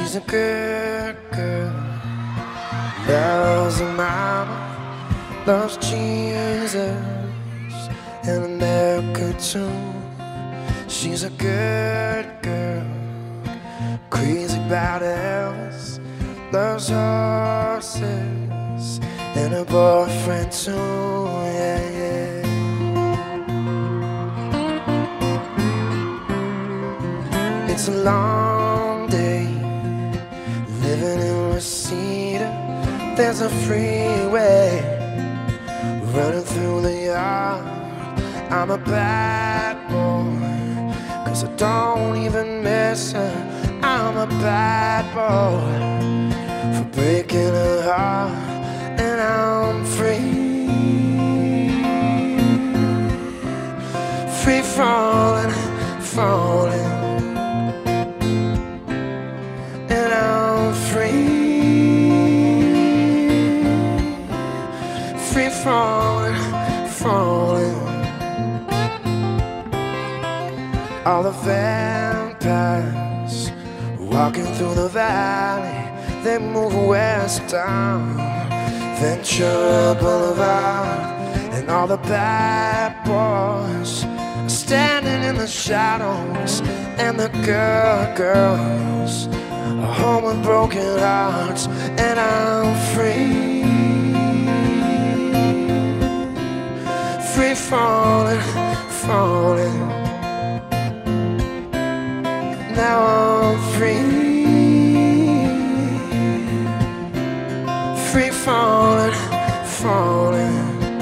She's a good girl, loves her mama, loves Jesus and America too. She's a good girl, crazy about Elvis, loves horses and her boyfriend too, yeah, yeah. It's a long day living in Reseda. There's a freeway running through the yard. I'm a bad boy, 'cause I don't even miss her. I'm a bad boy for breaking her heart, and I'm free, free falling, falling. Free falling, falling. All the vampires walking through the valley, they move westbound, Ventura Boulevard. And all the bad boys are standing in the shadows, and the girls are home with broken hearts, and I'm free. Free falling, falling. Now I'm free. Free falling, falling.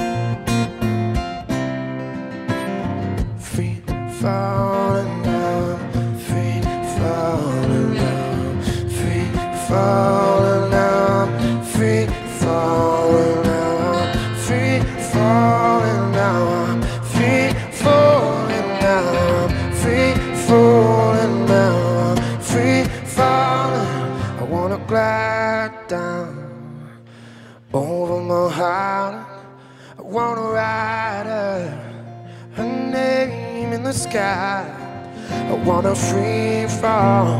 Free falling now. Free falling now. Free falling now. Free falling now. Free falling now. Free falling now. Free falling now. Free falling. I wanna glide down over my heart. I wanna ride her name in the sky. I wanna free fall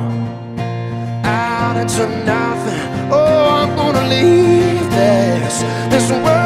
out into nothing. Oh, I'm gonna leave this world